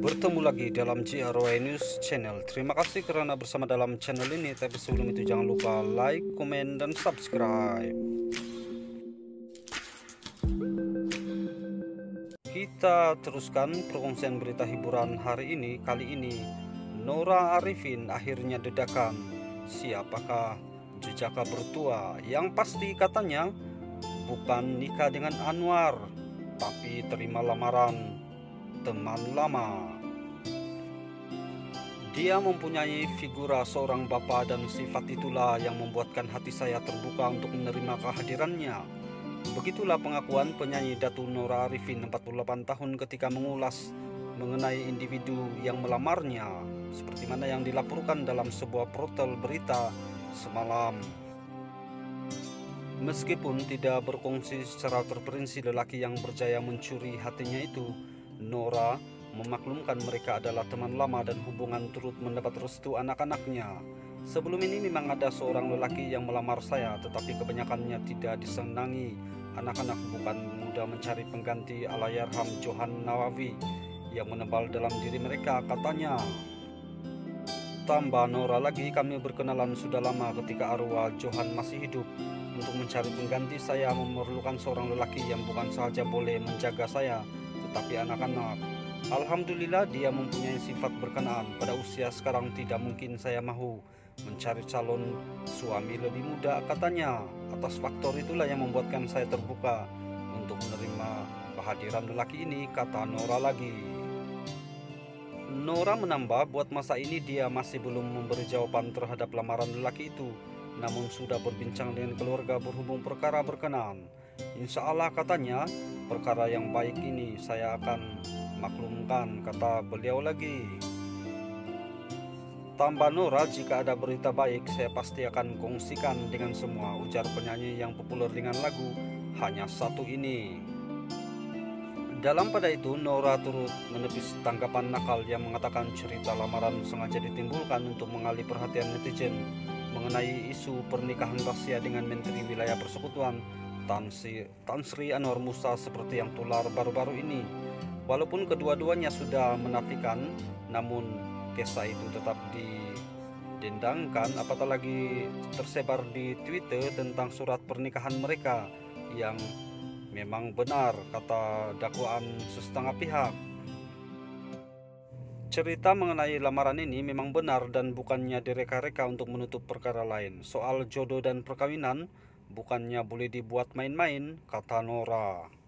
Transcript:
Bertemu lagi dalam GROI News Channel. Terima kasih karena bersama dalam channel ini. Tapi sebelum itu jangan lupa like, komen, dan subscribe. Kita teruskan perkongsian berita hiburan hari ini. Kali ini Nora Arifin akhirnya dedakan. Siapakah jejaka bertua? Yang pasti katanya bukan nikah dengan Anwar, tapi terima lamaran teman lama. Dia mempunyai figura seorang bapak dan sifat itulah yang membuatkan hati saya terbuka untuk menerima kehadirannya. Begitulah pengakuan penyanyi Datu Nora Arifin 48 tahun ketika mengulas mengenai individu yang melamarnya, seperti mana yang dilaporkan dalam sebuah portal berita semalam. Meskipun tidak berkongsi secara terperinci lelaki yang berjaya mencuri hatinya itu, Nora memaklumkan mereka adalah teman lama dan hubungan turut mendapat restu anak-anaknya. Sebelum ini memang ada seorang lelaki yang melamar saya, tetapi kebanyakannya tidak disenangi anak-anak bukan muda mencari pengganti Allahyarham Johan Nawawi yang menebal dalam diri mereka, katanya. Tambah Nora lagi, kami berkenalan sudah lama ketika arwah Johan masih hidup. Untuk mencari pengganti saya memerlukan seorang lelaki yang bukan saja boleh menjaga saya, tetapi anak-anak. Alhamdulillah dia mempunyai sifat berkenaan. Pada usia sekarang tidak mungkin saya mahu mencari calon suami lebih muda, katanya. Atas faktor itulah yang membuatkan saya terbuka untuk menerima kehadiran lelaki ini, kata Nora lagi. Nora menambah, buat masa ini dia masih belum memberi jawaban terhadap lamaran lelaki itu, namun sudah berbincang dengan keluarga berhubung perkara berkenaan. Insya Allah, katanya, perkara yang baik ini saya akan maklumkan, kata beliau lagi. Tambah Nora, jika ada berita baik saya pasti akan kongsikan dengan semua, ujar penyanyi yang populer dengan lagu Hanya Satu Ini. Dalam pada itu Nora turut menepis tanggapan nakal yang mengatakan cerita lamaran sengaja ditimbulkan untuk mengalih perhatian netizen mengenai isu pernikahan rahasia dengan Menteri Wilayah Persekutuan Tan Sri Anwar Musa seperti yang tular baru-baru ini. Walaupun kedua-duanya sudah menafikan, namun kisah itu tetap didendangkan, apatah lagi tersebar di Twitter tentang surat pernikahan mereka yang memang benar, kata dakwaan setengah pihak. Cerita mengenai lamaran ini memang benar dan bukannya direka-reka untuk menutup perkara lain. Soal jodoh dan perkawinan bukannya boleh dibuat main-main, kata Nora.